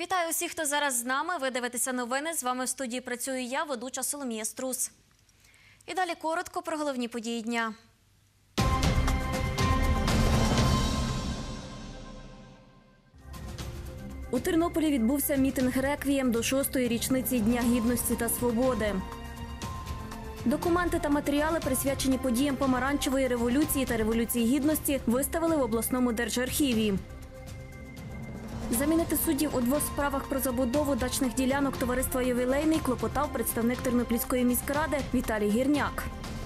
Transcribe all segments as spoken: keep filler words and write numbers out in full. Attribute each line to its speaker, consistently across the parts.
Speaker 1: Вітаю усіх, хто зараз з нами. Ви дивитеся новини. З вами в студії працюю я, ведуча Соломія Струс. І далі коротко про головні події дня. У Тернополі відбувся мітинг-реквієм до шостої річниці Дня Гідності та Свободи. Документи та матеріали, присвячені подіям Помаранчевої революції та Революції Гідності, виставили в обласному держархіві. Замінити суддів у двох справах про забудову дачних ділянок товариства «Ювілейний» клопотав представник Тернопільської міськради Віталій Гірняк.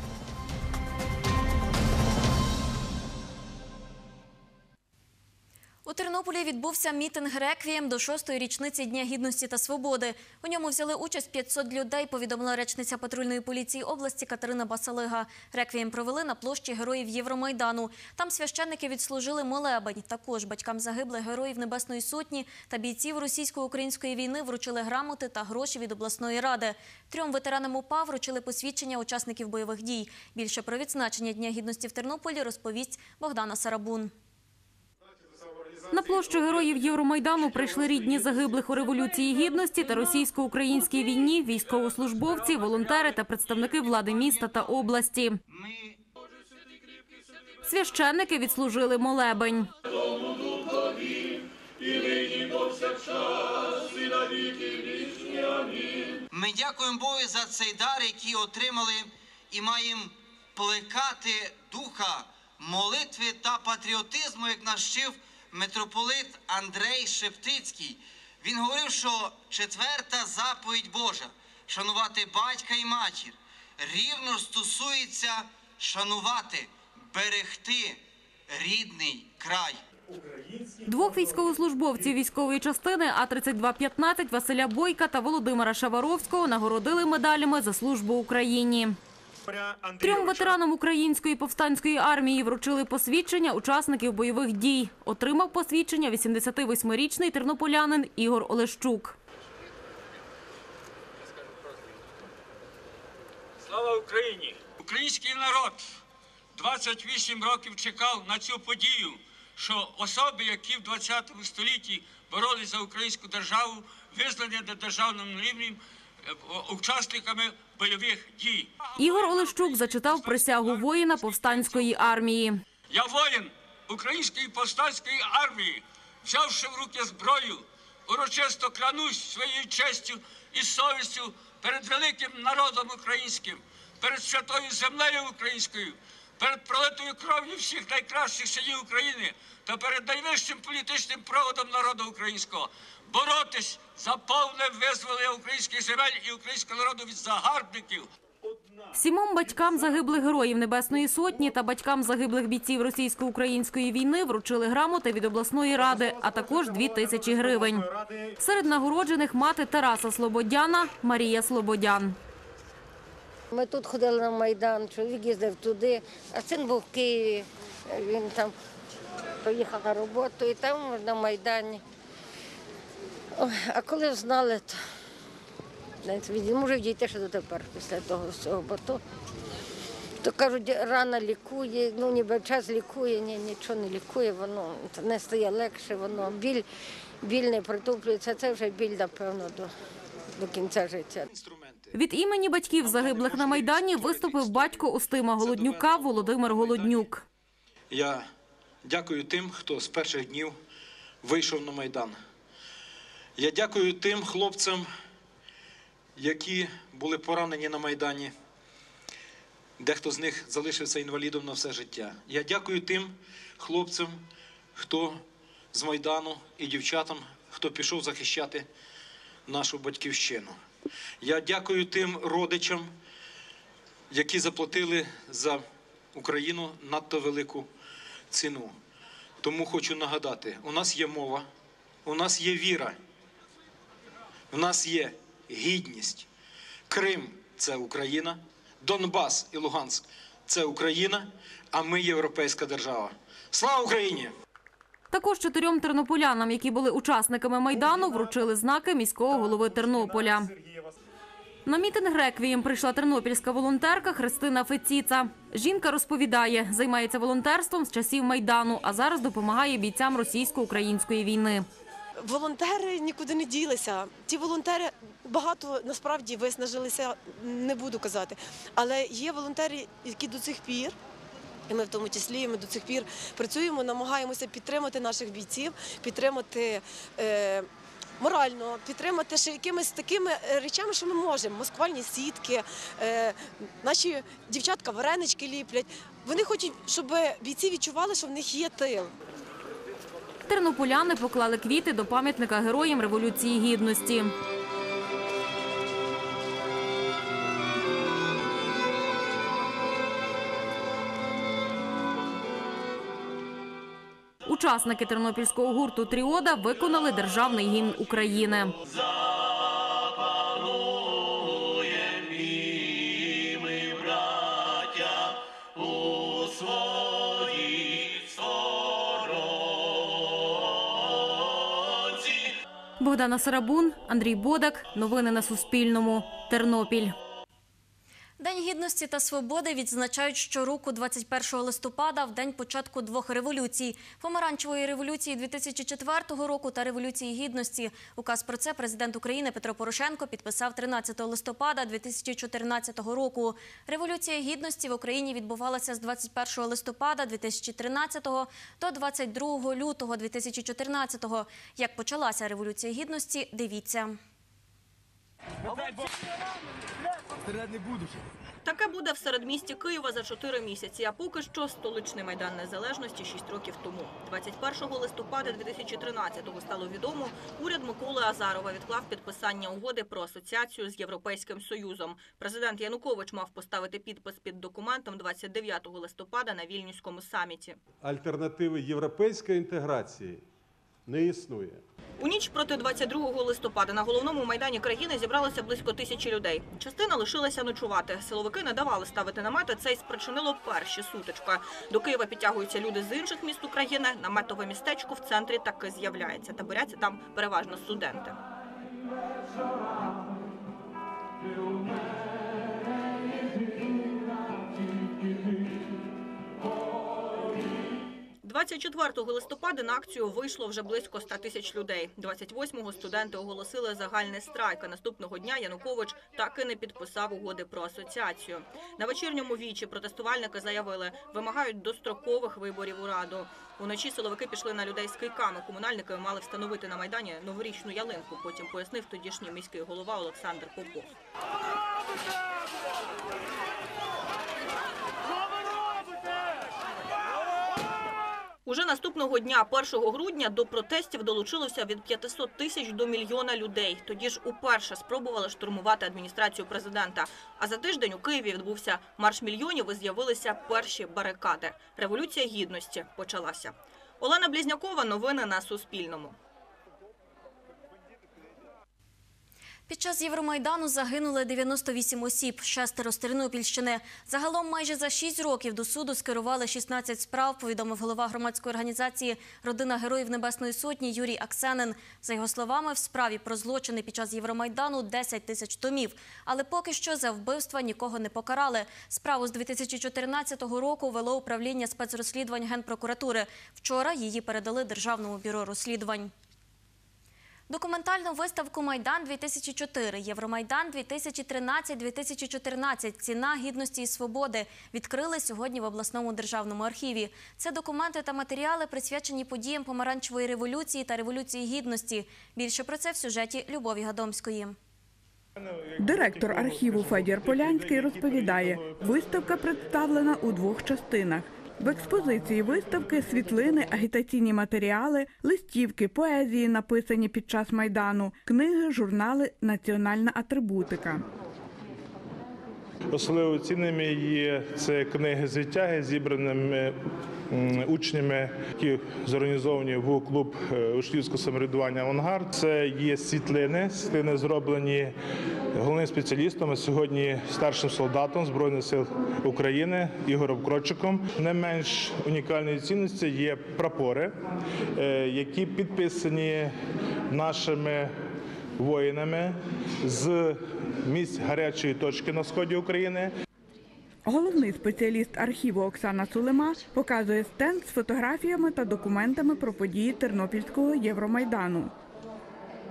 Speaker 1: У Тернополі відбувся мітинг-реквієм до шостої річниці Дня Гідності та Свободи. У ньому взяли участь п'ятсот людей, повідомила речниця патрульної поліції області Катерина Басалига. Реквієм провели на площі Героїв Євромайдану. Там священники відслужили молебень. Також батькам загиблих Героїв Небесної Сотні та бійців російсько-української війни вручили грамоти та гроші від обласної ради. Трьом ветеранам УПА вручили посвідчення учасників бойових дій. Більше про відзначення Дня Гідності в Тернополі розповість Богдана Сарабун.
Speaker 2: На площу Героїв Євромайдану прийшли рідні загиблих у Революції Гідності та російсько-українській війні, військовослужбовці, волонтери та представники влади міста та області. Священники відслужили молебень.
Speaker 3: Ми дякуємо Богу за цей дар, який отримали, і маємо плекати духа молитви та патріотизму, як нас вчив митрополит Андрей Шептицький. Він говорив, що четверта заповідь Божа – шанувати батька і матір – рівно стосується шанувати, берегти рідний край.
Speaker 2: Двох військовослужбовців військової частини А тридцять два п'ятнадцять Василя Бойка та Володимира Шаваровського нагородили медалями за службу Україні. Трьом ветеранам Української повстанської армії вручили посвідчення учасників бойових дій. Отримав посвідчення вісімдесятивосьмирічний тернополянин Ігор Олещук.
Speaker 4: Слава Україні! Український народ двадцять вісім років чекав на цю подію, що особи, які в двадцятому столітті боролись за українську державу, визнані на державному рівні учасниками бойових дій.
Speaker 2: Ігор Олещук зачитав присягу воїна повстанської армії.
Speaker 4: Я воїн Української повстанської армії, взявши в руки зброю, урочисто клянусь своєю честю і совістю перед великим народом українським, перед святою землею українською, перед пролитою кров'ю всіх найкращих синів України та перед найвищим політичним проводом народу українського боротись за повне визволення українських земель і українського народу від загарбників.
Speaker 2: Сімом батькам загиблих Героїв Небесної Сотні та батькам загиблих бійців російсько-української війни вручили грамоти від обласної ради, а також дві тисячі гривень. Серед нагороджених мати Тараса Слободяна Марія Слободян.
Speaker 5: Ми тут ходили на Майдан, чоловік їздив туди, а син був в Києві, він там поїхав на роботу і там на Майдані. Ой, а коли знали, то не можу дійти ще дотепер після того всього, бо то, то кажуть, рана лікує, ну ніби час лікує, ні, нічого не лікує, воно не стає легше, воно біль, біль не притуплюється, це вже біль, напевно, до, до кінця життя.
Speaker 2: Від імені батьків загиблих на Майдані виступив батько Устима Голоднюка Володимир Голоднюк.
Speaker 6: Я дякую тим, хто з перших днів вийшов на Майдан. Я дякую тим хлопцям, які були поранені на Майдані. Дехто з них залишився інвалідом на все життя. Я дякую тим хлопцям, хто з Майдану, і дівчатам, хто пішов захищати нашу батьківщину. Я дякую тим родичам, які заплатили за Україну надто велику ціну. Тому хочу нагадати, у нас є мова, у нас є віра, у нас є гідність. Крим – це Україна, Донбас і Луганськ – це Україна, а ми – європейська держава. Слава Україні!
Speaker 2: Також чотирьом тернополянам, які були учасниками Майдану, вручили знаки міського голови Тернополя. На мітинг-реквієм прийшла тернопільська волонтерка Христина Феціца. Жінка розповідає, займається волонтерством з часів Майдану, а зараз допомагає бійцям російсько-української війни.
Speaker 7: волонтери нікуди не ділися. Ті волонтери багато насправді виснажилися, не буду казати. Але є волонтери, які до цих пір, і ми в тому числі, ми до цих пір працюємо, намагаємося підтримати наших бійців, підтримати е, морально, підтримати ще якимись такими речами, що ми можемо. Москвальні сітки, е, наші дівчатка варенички ліплять. Вони хочуть, щоб бійці відчували, що в них є тил.
Speaker 2: Тернополяни поклали квіти до пам'ятника героям Революції Гідності. Учасники тернопільського гурту «Тріода» виконали державний гімн України. Богдана Сарабун, Андрій Бодак. Новини на Суспільному. Тернопіль.
Speaker 1: День гідності та свободи відзначають щороку двадцять першого листопада, в день початку двох революцій – Помаранчевої революції дві тисячі четвертого року та Революції Гідності. Указ про це президент України Петро Порошенко підписав тринадцятого листопада дві тисячі чотирнадцятого року. Революція Гідності в Україні відбувалася з двадцять першого листопада дві тисячі тринадцятого до двадцять другого лютого дві тисячі чотирнадцятого. Як почалася Революція Гідності, дивіться.
Speaker 8: Таке буде в середмісті Києва за чотири місяці, а поки що столичний Майдан Незалежності шість років тому. двадцять першого листопада дві тисячі тринадцятого стало відомо, уряд Миколи Азарова відклав підписання угоди про асоціацію з Європейським Союзом. Президент Янукович мав поставити підпис під документом двадцять дев'ятого листопада на Вільнюському саміті.
Speaker 9: Альтернативи європейської інтеграції не існує.
Speaker 8: У ніч проти двадцять другого листопада на головному майдані країни зібралося близько тисячі людей. Частина лишилася ночувати. Силовики не давали ставити намети, це й спричинило перші сутички. До Києва підтягуються люди з інших міст України. Наметове містечко в центрі таки з'являється. Таборяться там переважно студенти. двадцять четвертого листопада на акцію вийшло вже близько ста тисяч людей. двадцять восьмого студенти оголосили загальний страйк, а наступного дня Янукович так і не підписав угоди про асоціацію. На вечірньому вічі протестувальники заявили, вимагають дострокових виборів у Раду. Уночі силовики пішли на людей з кийками. Комунальники мали встановити на Майдані новорічну ялинку, потім пояснив тодішній міський голова Олександр Попов. Уже наступного дня, першого грудня, до протестів долучилося від п'ятисот тисяч до мільйона людей. Тоді ж уперше спробували штурмувати адміністрацію президента. А за тиждень у Києві відбувся марш мільйонів і з'явилися перші барикади. Революція Гідності почалася. Олена Близнякова, новини на Суспільному.
Speaker 1: Під час Євромайдану загинули дев'яносто вісім осіб, шестеро з Тернопільщини. Загалом майже за шість років до суду скерували шістнадцять справ, повідомив голова громадської організації «Родина Героїв Небесної Сотні» Юрій Аксенин. За його словами, в справі про злочини під час Євромайдану десять тисяч томів. Але поки що за вбивства нікого не покарали. Справу з дві тисячі чотирнадцятого року вело управління спецрозслідувань Генпрокуратури. Вчора її передали Державному бюро розслідувань. Документальну виставку «Майдан-дві тисячі чотири», «Євромайдан дві тисячі тринадцять - дві тисячі чотирнадцять. Ціна гідності і свободи» відкрили сьогодні в обласному державному архіві. Це документи та матеріали, присвячені подіям Помаранчевої революції та Революції Гідності. Більше про це в сюжеті Любові Гадомської.
Speaker 10: Директор архіву Федір Полянський розповідає, виставка представлена у двох частинах. В експозиції виставки світлини, агітаційні матеріали, листівки, поезії, написані під час Майдану, книги, журнали, національна атрибутика.
Speaker 11: Особливо цінними є це книги звитяги, зібраними учнями, які зорганізовані в клуб учнівського самоврядування «Авангард». Це є світлини, світлини зроблені головним спеціалістом, а сьогодні старшим солдатом Збройних сил України Ігорем Кротчиком. Не менш унікальної цінності є прапори, які підписані нашими воїнами з місць гарячої точки на сході України.
Speaker 10: Головний спеціаліст архіву Оксана Сулема показує стенд з фотографіями та документами про події Тернопільського Євромайдану.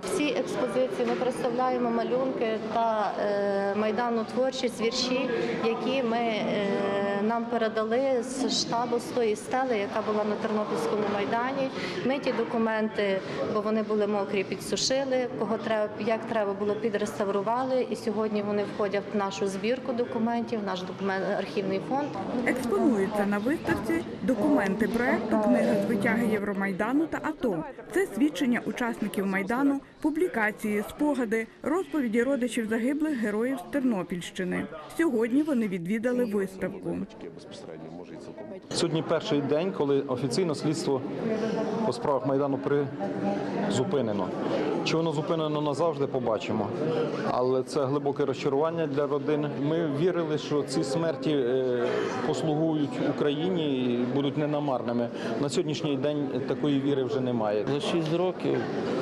Speaker 12: В цій експозиції ми представляємо малюнки та е, майданну творчість, вірші, які ми, е, нам передали з штабу з тої стели, яка була на Тернопільському майдані. Ми ті документи, бо вони були мокрі, підсушили, кого треба, як треба було, підреставрували. І сьогодні вони входять в нашу збірку документів, наш документ, архівний фонд.
Speaker 10: Експонуються на виставці документи проекту, книга з витяги Євромайдану та АТО. Це свідчення учасників Майдану, публікації, спогади, розповіді родичів загиблих героїв з Тернопільщини. Сьогодні вони відвідали виставку.
Speaker 6: Сьогодні перший день, коли офіційно слідство по справах Майдану призупинено. Чи воно зупинено назавжди, побачимо. Але це глибоке розчарування для родин. Ми вірили, що ці смерті послугують Україні і будуть ненамарними. На сьогоднішній день такої віри вже немає.
Speaker 13: За шість років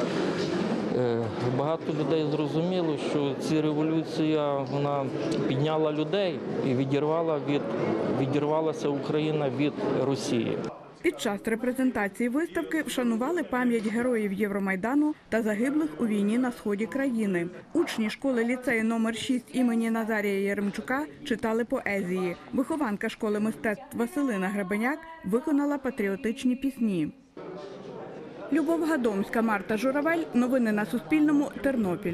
Speaker 13: багато людей зрозуміло, що ця революція вона підняла людей і відірвала від, відірвалася Україна від Росії.
Speaker 10: Під час репрезентації виставки вшанували пам'ять героїв Євромайдану та загиблих у війні на сході країни. Учні школи-ліцею номер шість імені Назарія Яремчука читали поезії. Вихованка школи мистецтв Василина Гребеняк виконала патріотичні пісні. Любов Гадомська, Марта Журавель. Новини на Суспільному. Тернопіль.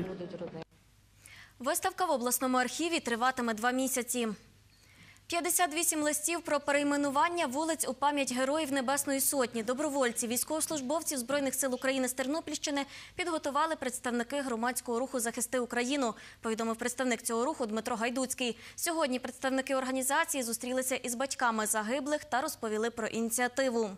Speaker 1: Виставка в обласному архіві триватиме два місяці. п'ятдесят вісім листів про перейменування вулиць у пам'ять героїв Небесної Сотні, добровольців, військовослужбовців Збройних сил України з Тернопільщини підготували представники громадського руху «Захисти Україну», повідомив представник цього руху Дмитро Гайдуцький. Сьогодні представники організації зустрілися із батьками загиблих та розповіли про ініціативу.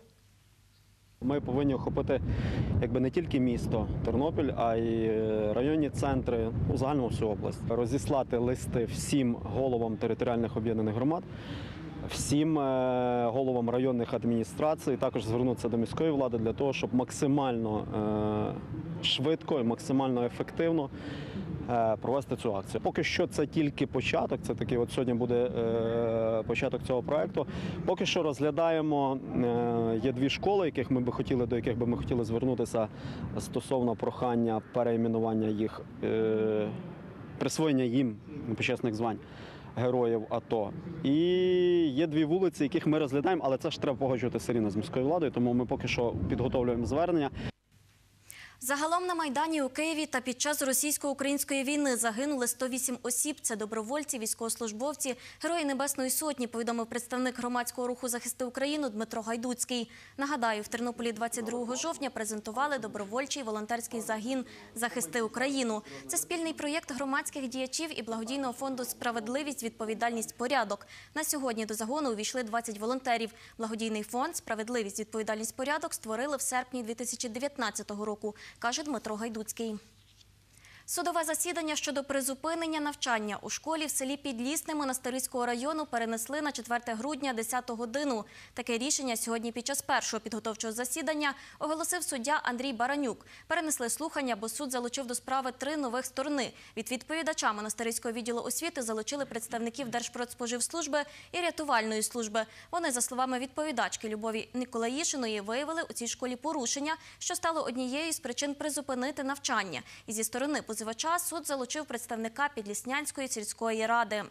Speaker 14: Ми повинні охопити якби не тільки місто Тернопіль, а й районні центри, у загальному всю область. Розіслати листи всім головам територіальних об'єднаних громад, всім головам районних адміністрацій, також звернутися до міської влади для того, щоб максимально швидко і максимально ефективно провести цю акцію. Поки що це тільки початок, це такий от сьогодні буде е, початок цього проекту. Поки що розглядаємо, е, є дві школи, яких ми би хотіли, до яких би ми хотіли звернутися стосовно прохання перейменування їх, е, присвоєння їм почесних звань героїв АТО. І є дві вулиці, яких ми розглядаємо, але це ж треба погоджувати все рівно з міською владою, тому ми поки що підготовлюємо звернення.
Speaker 1: Загалом на Майдані у Києві та під час російсько-української війни загинули сто вісім осіб. Це добровольці, військовослужбовці, герої Небесної Сотні, повідомив представник громадського руху «Захисти Україну» Дмитро Гайдуцький. Нагадаю, в Тернополі двадцять другого жовтня презентували добровольчий волонтерський загін «Захисти Україну». Це спільний проєкт громадських діячів і благодійного фонду «Справедливість, відповідальність, порядок». На сьогодні до загону увійшли двадцять волонтерів. Благодійний фонд «Справедливість, відповідальність, порядок» створили в серпні дві тисячі дев'ятнадцятого року, каже Дмитро Гайдуцький. Судове засідання щодо призупинення навчання у школі в селі Підлісне Монастирського району перенесли на четверте грудня десяту годину. Таке рішення сьогодні під час першого підготовчого засідання оголосив суддя Андрій Баранюк. Перенесли слухання, бо суд залучив до справи три нових сторони. Від відповідача Монастирського відділу освіти залучили представників Держпродспоживслужби і рятувальної служби. Вони, за словами відповідачки Любові Николаїшиної, виявили у цій школі порушення, що стало однією з причин призупинити навчання. І зі сторони позивача суд залучив представника Підліснянської сільської ради.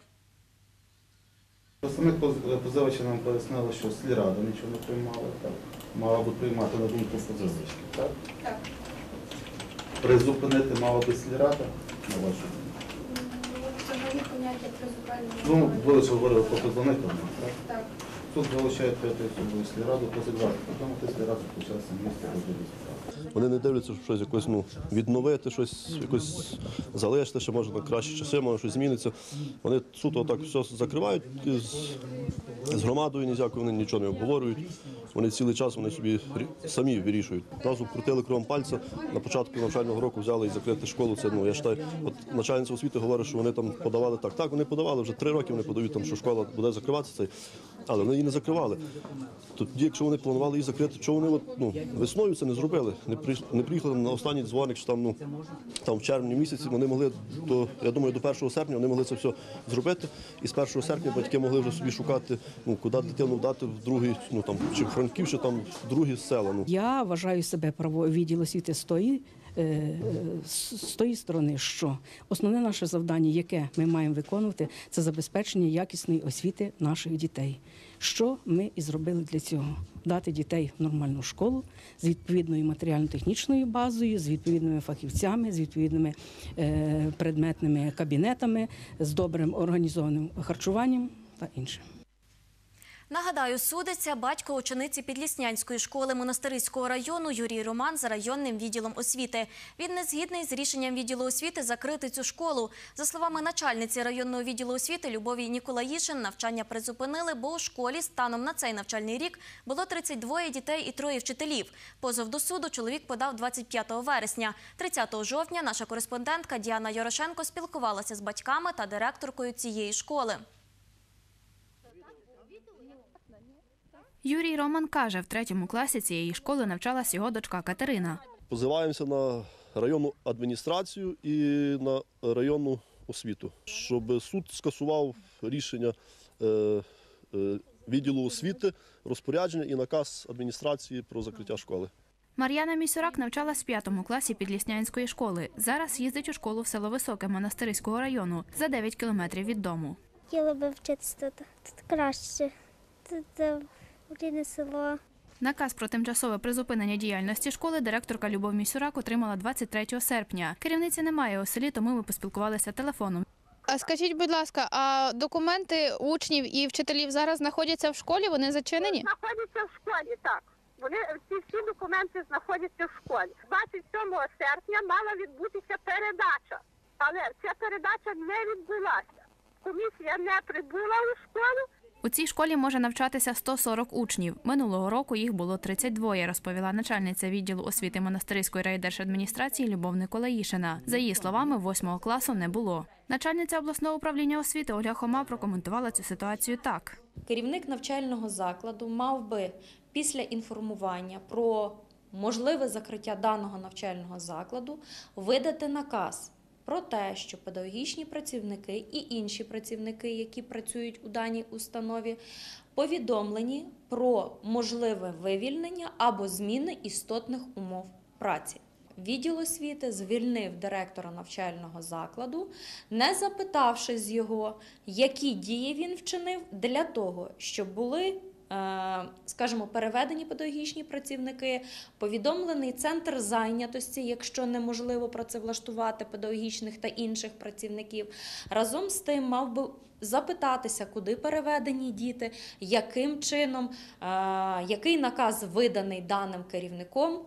Speaker 15: Представник позивача нам пояснили, що сільрада нічого не приймала, так? Мала би приймати на думку позивачки, так? Так. Призупинити мала би сільрада, на вашу думку?
Speaker 16: Взагалі поняття призупинення.
Speaker 15: Ну, ви лише говорили про позивника, так?
Speaker 16: Так.
Speaker 15: Суд залучає п'ятою особою сільраду позивати, потім сільраду почався місце розгляду справи.
Speaker 17: Вони не дивляться, щоб щось якось ну, відновити, щось якось залишити, що може на кращі часи, може щось зміниться. Вони суто так все закривають з, з громадою, ніякою вони нічого не обговорюють. Вони цілий час вони собі самі вирішують. Нас обкрутили кривом пальця, на початку навчального року взяли і закрити школу. Це, ну, я вважаю, от начальниця освіти говорить, що вони там подавали так. Так, вони подавали, вже три роки вони подають, там, що школа буде закриватися, але вони її не закривали. Тоді, якщо вони планували її закрити, чого вони от, ну, весною це не зробили? Не, при, не приїхали на останній дзвоник, що там, ну, там в червні місяці вони могли, до, я думаю, до першого серпня вони могли це все зробити. І з першого серпня батьки могли вже собі шукати, ну, куди дитину вдати в другий, ну, там, чи в Франків, чи там в другі села. Ну.
Speaker 18: Я вважаю себе правовий відділ освіти з тої з тої сторони, що основне наше завдання, яке ми маємо виконувати, це забезпечення якісної освіти наших дітей. Що ми і зробили для цього? Дати дітей в нормальну школу з відповідною матеріально-технічною базою, з відповідними фахівцями, з відповідними предметними кабінетами, з добрим організованим харчуванням та інше.
Speaker 1: Нагадаю, судиться батько учениці Підліснянської школи Монастириського району Юрій Роман за районним відділом освіти. Він не згідний з рішенням відділу освіти закрити цю школу. За словами начальниці районного відділу освіти Любові Ніколаїшин, навчання призупинили, бо у школі станом на цей навчальний рік було тридцять двоє дітей і троє вчителів. Позов до суду чоловік подав двадцять п'ятого вересня. тридцятого жовтня наша кореспондентка Діана Ярошенко спілкувалася з батьками та директоркою цієї школи.
Speaker 19: Юрій Роман каже, в третьому класі цієї школи навчалась його дочка Катерина.
Speaker 17: Позиваємося на районну адміністрацію і на районну освіту, щоб суд скасував рішення відділу освіти, розпорядження і наказ адміністрації про закриття школи.
Speaker 19: Мар'яна Місюрак навчалась в п'ятому класі Підліснянської школи. Зараз їздить у школу в село Високе Монастириського району за дев'ять кілометрів від дому.
Speaker 20: Хотіла би вчитися тут, тут краще, тут рідне село.
Speaker 19: Наказ про тимчасове призупинення діяльності школи директорка Любов Місюрак отримала двадцять третього серпня. Керівниці немає у селі, тому ми поспілкувалися телефоном.
Speaker 21: А скажіть, будь ласка, а документи учнів і вчителів зараз знаходяться в школі? Вони зачинені?
Speaker 22: Знаходяться в школі, так. Вони ці всі документи знаходяться в школі. двадцять сьомого серпня мала відбутися передача, але ця передача не відбулася. Комісія не прибула у школу.
Speaker 19: У цій школі може навчатися сто сорок учнів. Минулого року їх було тридцять два, розповіла начальниця відділу освіти Монастириської райдержадміністрації Любов Ніколаїшина. За її словами, восьмого класу не було. Начальниця обласного управління освіти Ольга Хома прокоментувала цю ситуацію так.
Speaker 23: Керівник навчального закладу мав би після інформування про можливе закриття даного навчального закладу видати наказ про те, що педагогічні працівники і інші працівники, які працюють у даній установі, повідомлені про можливе вивільнення або зміни істотних умов праці. Відділ освіти звільнив директора навчального закладу, не запитавши з його, які дії він вчинив для того, щоб були, скажімо, переведені педагогічні працівники, повідомлений центр зайнятості, якщо неможливо працевлаштувати педагогічних та інших працівників. Разом з тим мав би запитатися, куди переведені діти, яким чином, який наказ виданий даним керівником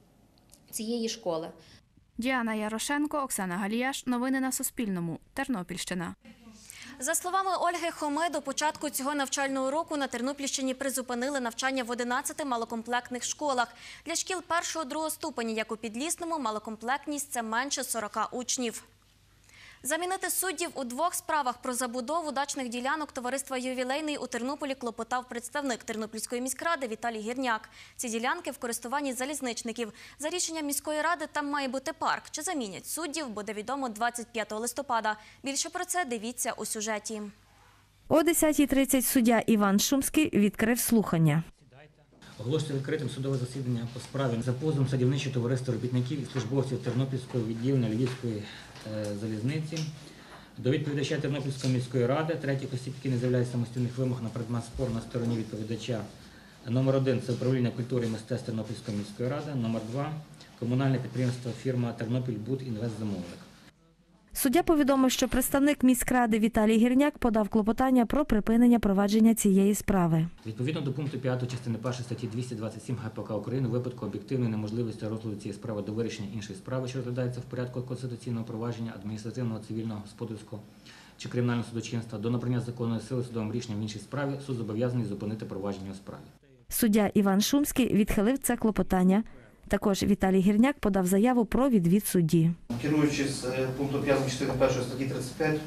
Speaker 23: цієї школи.
Speaker 19: Діана Ярошенко, Оксана Галіяш. Новини на Суспільному. Тернопільщина.
Speaker 1: За словами Ольги Хоми, до початку цього навчального року на Тернопільщині призупинили навчання в одинадцяти малокомплектних школах. Для шкіл першого-другого ступеня, як у Підлісному, малокомплектність – це менше сорока учнів. Замінити суддів у двох справах про забудову дачних ділянок товариства «Ювілейний» у Тернополі клопотав представник Тернопільської міськради Віталій Гірняк. Ці ділянки в користуванні залізничників. За рішенням міської ради там має бути парк. Чи замінять суддів, буде відомо двадцять п'ятого листопада. Більше про це дивіться у сюжеті.
Speaker 24: О десятій тридцять суддя Іван Шумський відкрив слухання.
Speaker 25: Оголошується відкритим судове засідання по справі за позовом садівничого товариства робітників і службовців Тернопільського відділення Львівської залізниці до відповідача Тернопільської міської ради, третіх осіб, які не заявляють самостійних вимог на предмет спору на стороні відповідача. Номер один – це управління культури і мистецтв Тернопільської міської ради. Номер два – комунальне підприємство фірма «Тернопільбудінвестзамовник».
Speaker 24: Суддя повідомив, що представник міськради Віталій Гірняк подав клопотання про припинення провадження цієї справи.
Speaker 25: Відповідно до пункту п'ятого частини першої статті двісті двадцять сім ГПК України, у випадку об'єктивної неможливості розгляду цієї справи до вирішення іншої справи, що розглядається в порядку конституційного провадження, адміністративного, цивільного, господарського чи кримінального судочинства, до набрання законної сили судовим рішенням в іншій справі, суд зобов'язаний зупинити провадження у справі.
Speaker 24: Суддя Іван Шумський відхилив це клопотання. Також Віталій Гірняк подав заяву про відвід судді.
Speaker 26: Керуючись пунктом п'ятим частини першої статті тридцять п'ять,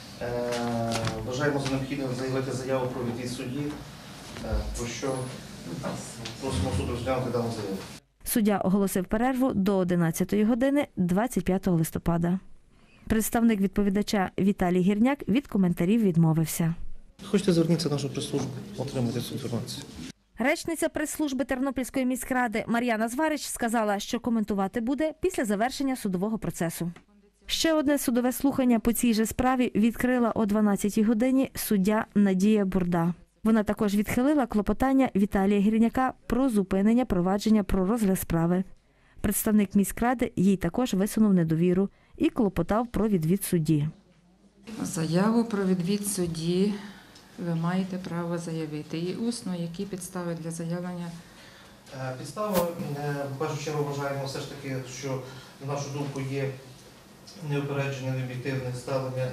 Speaker 26: вважаємо за необхідним заявити заяву про відвід судді, про що просимо суд розглянути дану заяву.
Speaker 24: Суддя оголосив перерву до одинадцятої години двадцять п'ятого листопада. Представник відповідача Віталій Гірняк від коментарів відмовився.
Speaker 26: Хочете, зверніться в нашу прес-службу, отримати цю інформацію.
Speaker 24: Речниця прес-служби Тернопільської міськради Мар'яна Зварич сказала, що коментувати буде після завершення судового процесу. Ще одне судове слухання по цій же справі відкрила о дванадцятій годині суддя Надія Бурда. Вона також відхилила клопотання Віталія Гірняка про зупинення провадження про розгляд справи. Представник міськради їй також висунув недовіру і клопотав про відвід судді.
Speaker 2: Заяву про відвід судді ви маєте право заявити. І усно, які підстави для заявлення?
Speaker 26: Підстава, в першу чергу, вважаємо все ж таки, що, на нашу думку, є неупереджене, необ'єктивне ставлення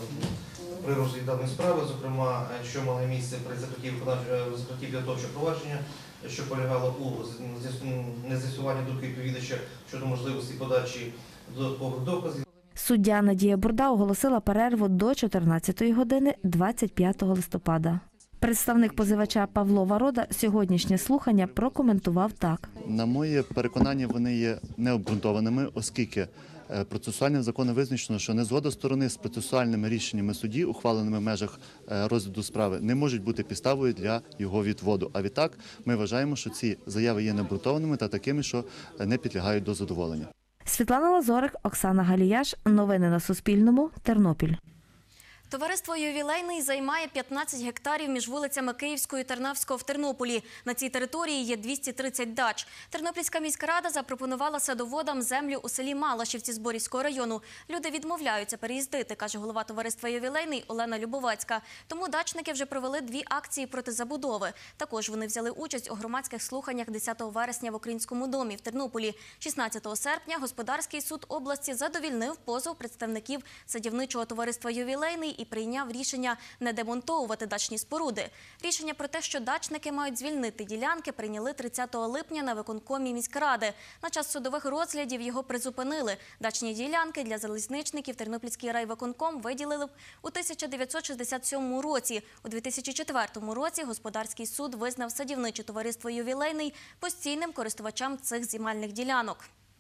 Speaker 26: при розгляді даної справи, зокрема, що мало місце при закритті підготовчого провадження, що полягало у нез'ясуванні думки відповідача щодо можливості подачі додаткових доказів.
Speaker 24: Суддя Надія Бурда оголосила перерву до чотирнадцятої години двадцять п'ятого листопада. Представник позивача Павло Варода сьогоднішнє слухання прокоментував так.
Speaker 3: На моє переконання, вони є необґрунтованими, оскільки процесуальним законом визначено, що незгода сторони з процесуальними рішеннями судді, ухваленими в межах розгляду справи, не можуть бути підставою для його відводу. А відтак ми вважаємо, що ці заяви є необґрунтованими та такими, що не підлягають до задоволення.
Speaker 24: Світлана Лазорик, Оксана Галіяш. Новини на Суспільному. Тернопіль.
Speaker 1: Товариство «Ювілейний» займає п'ятнадцять гектарів між вулицями Київського і Тарнавського в Тернополі. На цій території є двісті тридцять дач. Тернопільська міська рада запропонувала садоводам землю у селі Малашівці Зборівського району. Люди відмовляються переїздити, каже голова товариства «Ювілейний» Олена Любовецька. Тому дачники вже провели дві акції проти забудови. Також вони взяли участь у громадських слуханнях десятого вересня в Українському домі в Тернополі. шістнадцятого серпня господарський суд області задовільнив позов представників садівничого товариства «Ювілейний» і прийняв рішення не демонтовувати дачні споруди. Рішення про те, що дачники мають звільнити ділянки, прийняли тридцятого липня на виконкомі міськради. На час судових розглядів його призупинили. Дачні ділянки для залізничників Тернопільський райвиконком виділили у тисяча дев'ятсот шістдесят сьомому році. У дві тисячі четвертому році господарський суд визнав садівниче товариство «Ювілейний» постійним користувачем цих земельних ділянок.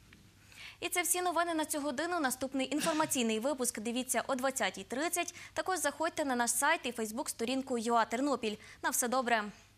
Speaker 1: І це всі новини на цю годину. Наступний інформаційний випуск дивіться о двадцятій тридцять. Також заходьте на наш сайт і фейсбук-сторінку ЮА Тернопіль. На все добре!